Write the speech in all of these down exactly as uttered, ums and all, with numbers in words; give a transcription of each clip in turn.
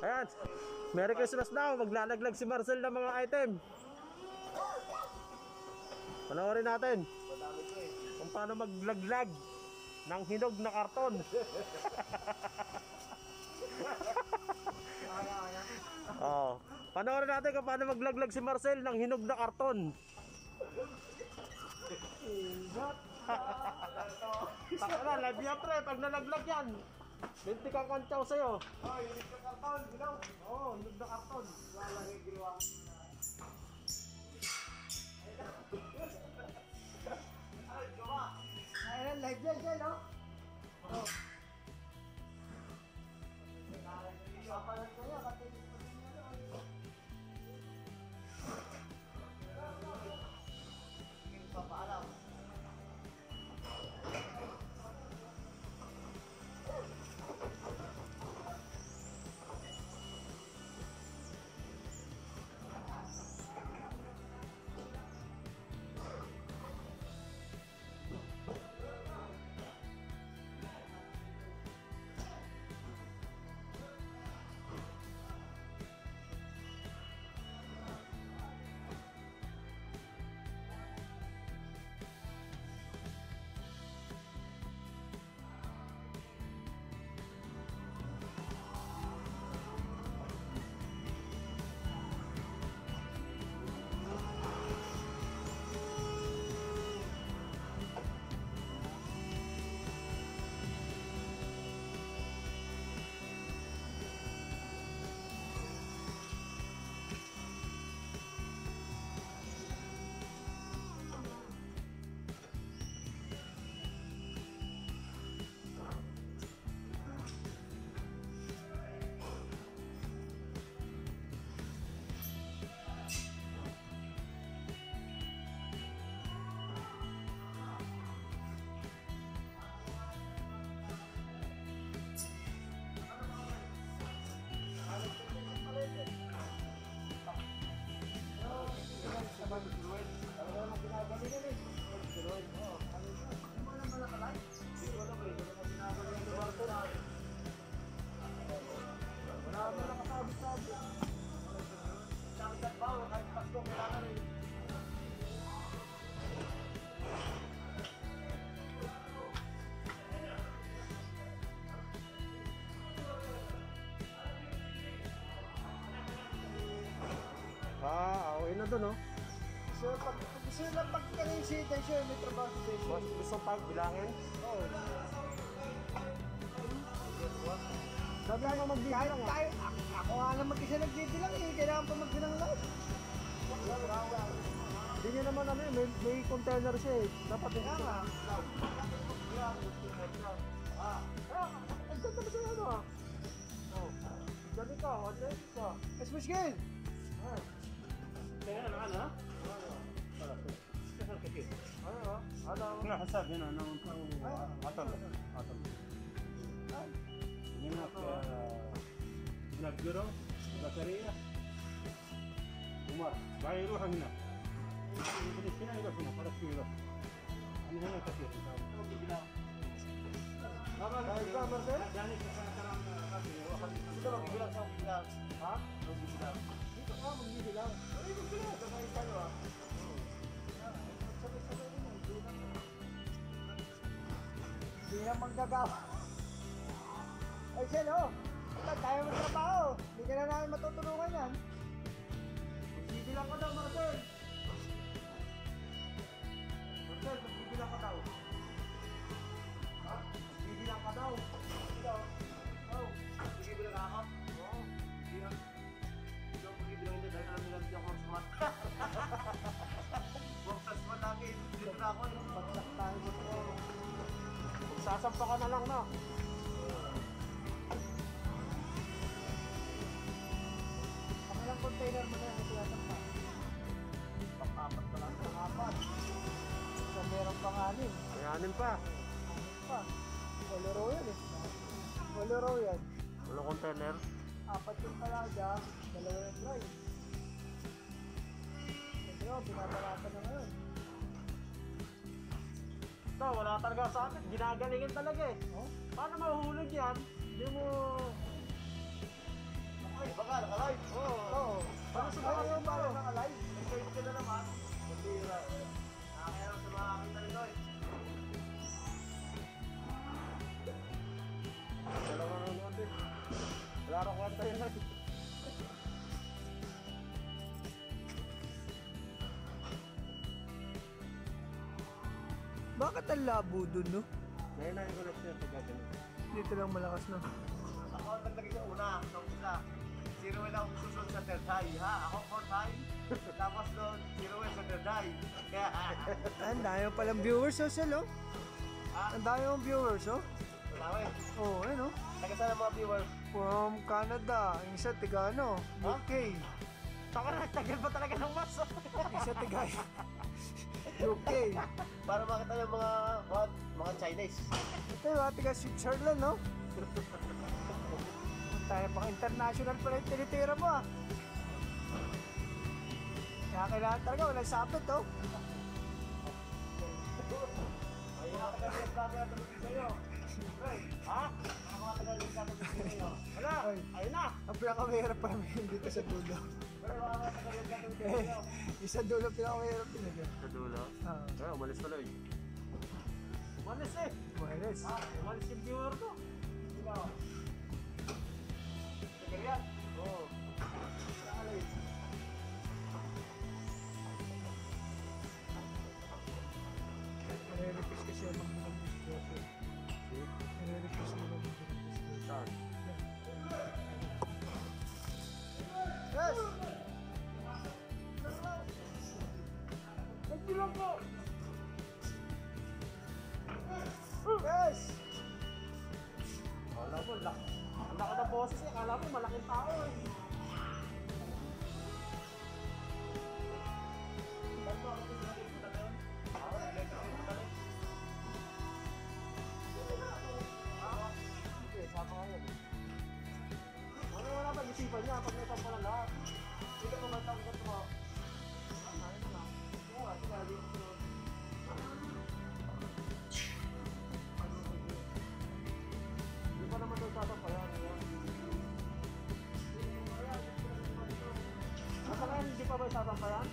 Ayan. Merry Christmas daw. Maglalaglag si Marcel ng mga item. Panoorin natin kung paano maglaglag ng hinog na karton. Oh, panoorin natin kung paano maglaglag si Marcel ng hinog na karton. Takala, live yan pre, pag nalaglag yan binti kang kontsaw sa'yo. Oh, hinog na karton, ginaw. Oo, hinog na karton. Lalagay ginawa ko na. Ay, gawa. Ayun, live yan dyan, no? Oo. Papalag ko yan, katilis ko din yan, no? Sige, papaalam. Ah, away na doon, oh. So, pag gusto lang pagkakaling si Tensyo, may trabaho si Tensyo. Boss, gusto pag bilangin? Oo. Sabi mo magbibilang, ah. Tayo, ako nga lang mag-isa nagbibilang eh. Kailangan pa magbilang lang. Hindi niya naman ano eh, may, may container siya eh. Dapat din Kaya siya. nga. Ah, ah, ang ganda ba sa'yo ano ah? Oh, dali ka, wala ka. Mas muskil! Ah. Kaya ano, ano? Para to. Kasi kasi. Ano ah? Ano? Kaya hasab yun, anong atol. Atol. Ini nak nagguro, Zakaria. Umar, bayro hangna. Ini sini juga semua para kilo. Ini hanya kasih. Tama na ka, Marcel? Jadi sekarang kasi Ito magbibilang sa magbibilang. Ha? Magbibilang. Dito ka, magbibilang. Ay, magbibilang. Sabay ka no ah. Sabay-sabay mo. Hindi na manggagawa. Ay, Sel, oh. Ito, tayo magtrabaho. Hindi ka na namin matutulungan yan. Magbibilang ka daw, Marcel. Marcel, magbibilang ka daw. Ha? Magbibilang ka daw. Ito. Oh. Magbibilang ako? Oo. Hindi lang. Hindi ako magbibilang ito dahil alam nila hindi ako smart. Huwag sa smart lagi. Dito na ako. Pagsak tayo dito. Magsasampa ka na lang na. Ilang container mo na yan ito yata pa? Pang-apat pa lang. Pang-apat. So, meron pang anim. May anim pa. Anim pa. Walo row yan eh. Walo row yan. Wala container. Apat yung palaga, dalawa yung dry. Ito yun, binabarata na ngayon. Ito, wala talaga sa akin. Ginagalingin talaga eh. Oh? Paano mahuhulog yan? Hindi mo... live? Oo. Oo. Paano sa mga Ay, yung sino? pala naka-live? Nag-join ka na naman. Matira. Nakakaya sa mga kita rin doon. Dalawa na naman din. Wala na kwanta yun lang. Bakit ang labo dun, no? Ngayon na yung connection yung pagkagaling. Dito lang malakas na. Ako ang naglagay sa una, sa umpisa. Zero lang ang susunod sa third high, ha? Ako fourth high. Tapos doon, zero sa third high. Ang dami mo palang viewers, oh, Sel, oh. Ah, Ang dami mong viewers, oh. wala eh. Oo, oh, ayun, oh. Taga saan ang mga viewers? From Canada, ang isa tiga, ano, U K. Taka na, tagal pa talaga ng mas. Isa tiga, U K. Para makita yung mga, mga, mga Chinese. Ito yung mga tiga Switzerland, no? Tayo pang international pala yung tinitira mo, ah. Kaya kailangan talaga, walang sapit, oh. Ayun ang tagal yung vlog na tulog sa'yo. Ha? Ang mga tagal yung vlog na tulog sa'yo. Wala, Ay. ayun na. Ang pinakamahirap pa naman dito sa dulo. Pero mga mga tagal yung vlog na tulog Eh, sa'yo. isa dulo pinakamahirap talaga. Sa dulo? Ah, Kaya umalis pala eh. Umalis eh. wireless. Ha? Umalis yung viewer ko. Sino? Tagal yan? Oo. Alis. Nare-request kasi ang mga disclosure. Nare-request mo lang yung Start. Yes! Nagbilang ko! Yes! Kala mo, lak. Ang laki ng boses eh. Kala mo, malaking tao eh. Ganto ako sa mga ito na yun. Ah, electric ito na yun. Ah, okay, sama ka yun. Ano wala ba isipan niya pag may tampa na lahat? Ito ko man tampa ko. Ah, ayun na. Oo, kasi kaya dito ko. Hindi pa naman doon tatapayan. Nasa ngayon, hindi pa ba tatapayan?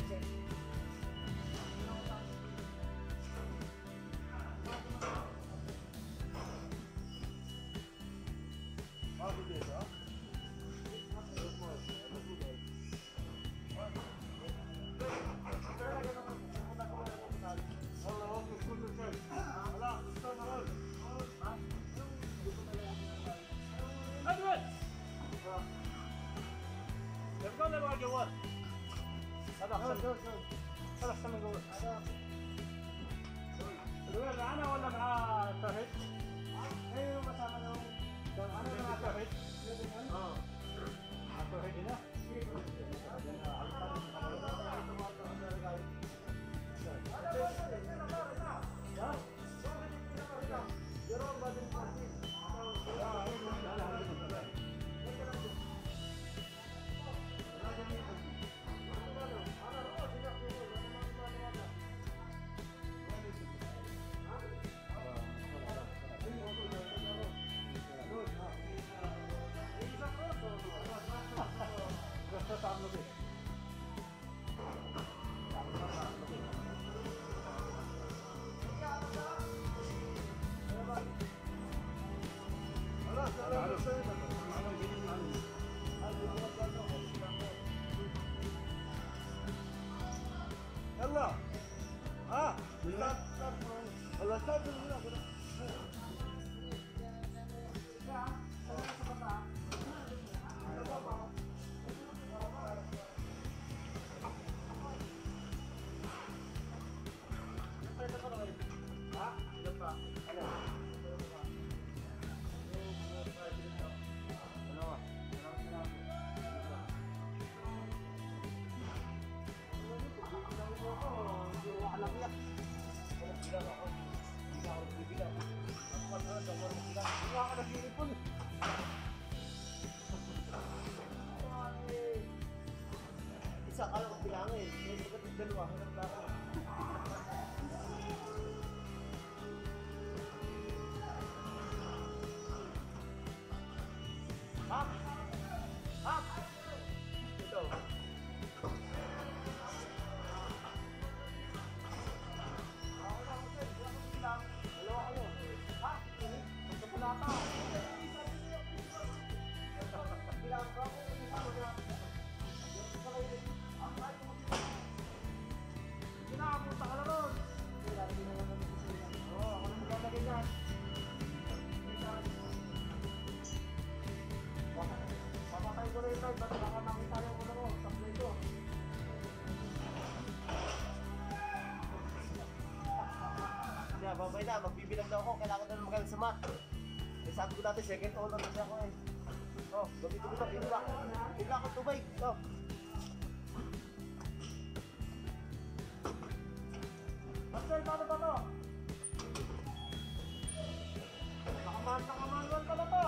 Ah, hindi ba? Let's go, let's go, what? Sadak, sadak, sadak, sadak, go. Lugar na ano wala ka tahit? Eh, yung masama nung ano na tahit? Oo. Tahit ina. Yalla. Ah, start, start. Allah, start dulu. Isa ka lang bilangin. May pagkatid dalawa. Hanap na ako. Hap! Hap! Marcel, ba't baka makita rin mo na mo? Supply ko. Siya, babay na. Magbibilang daw ako. Kailangan na magaling sa mat. Eh, sabi ko dati, second owner na siya ako eh. Oh, gabito ko ito. Bibila. Bibila akong tubig. Ito. Marcel, paano ba ito? Nakaman, nakamanual pala ito.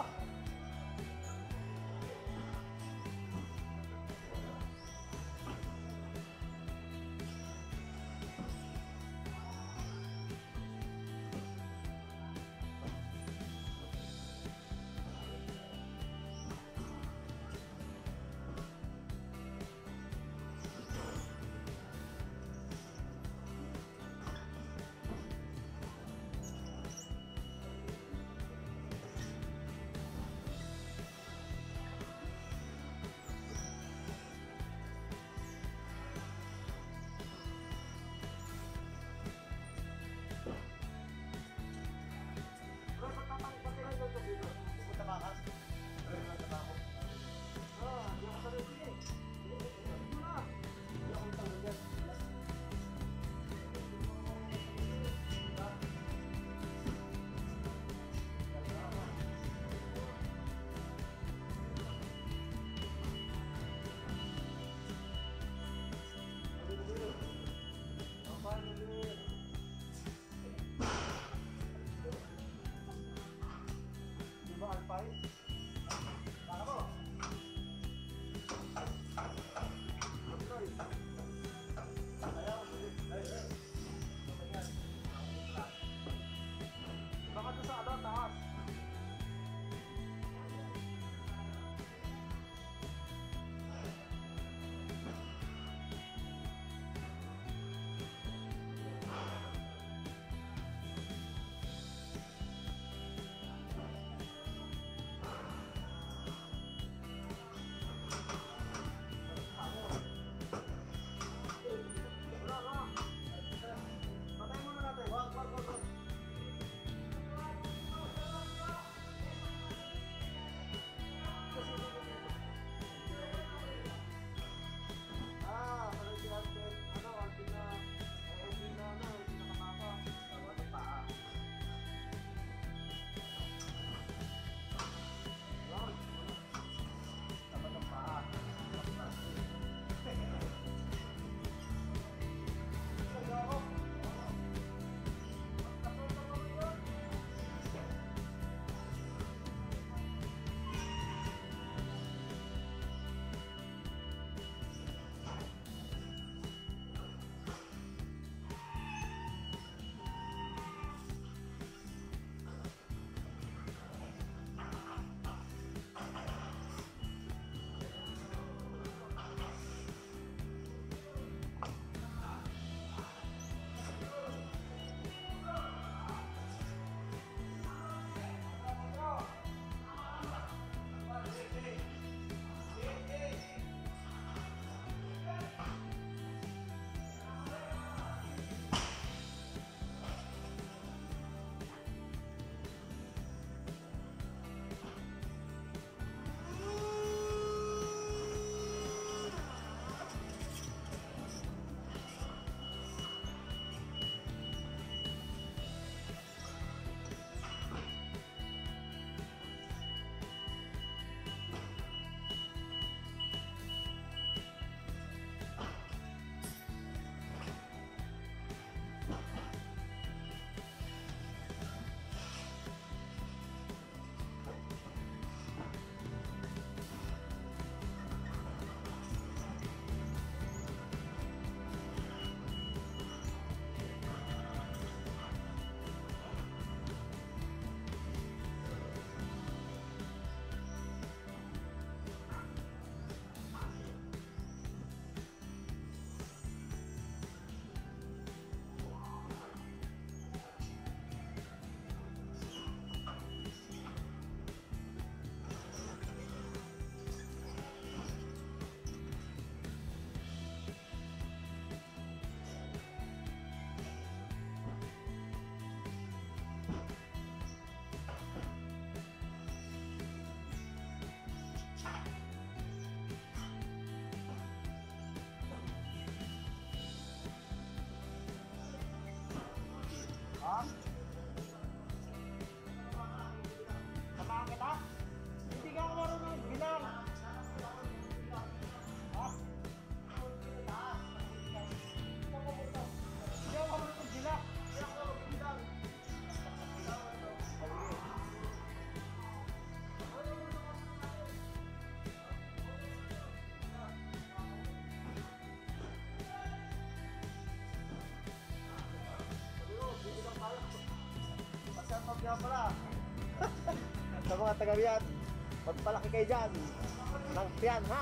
nga pala. Sa mga taga-Riyadh, magpalaki kayo dyan ng tiyan, ha?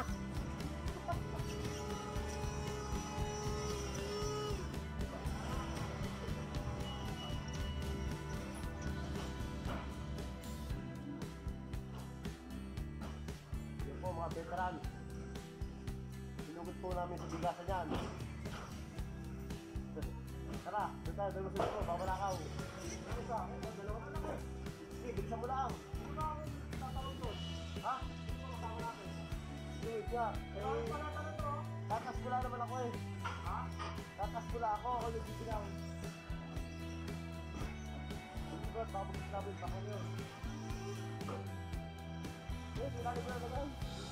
Yun po mga veteran. Sinugot po namin sa bigasan yan. Tara, doon tayo, dalawa sa ito, babalakaw. Ano sa akin? Dalawa ka lang eh. Sige, bilisan mo lang. Ano ba ako tatawag doon? Ha? Ano ba matawag natin? Sige, siya. Eh, kakaskula naman ako eh. Ha? Kakaskula ako, ako yung bisilang. Hindi ba, babagis namin pa ko yun. Eh, sinali mo na naman.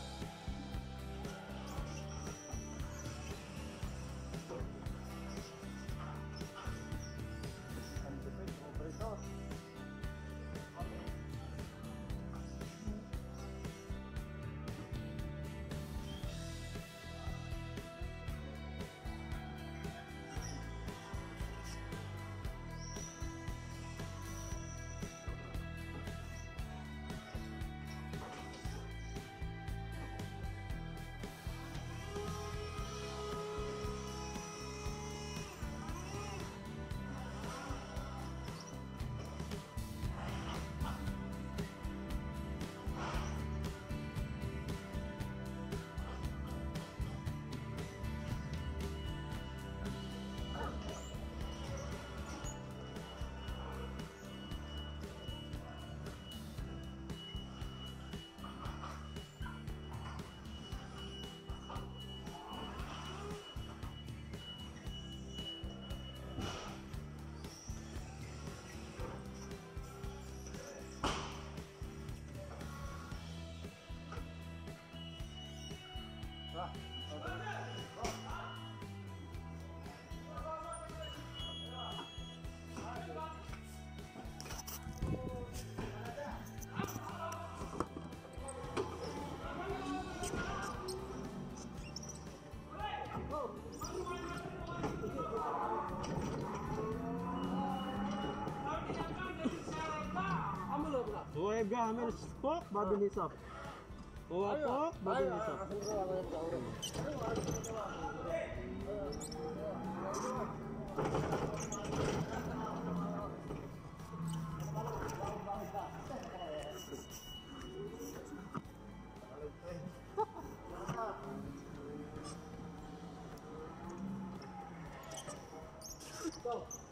Huwag gamit spok, mabilisap. Huwag spok, mabilisap. Go.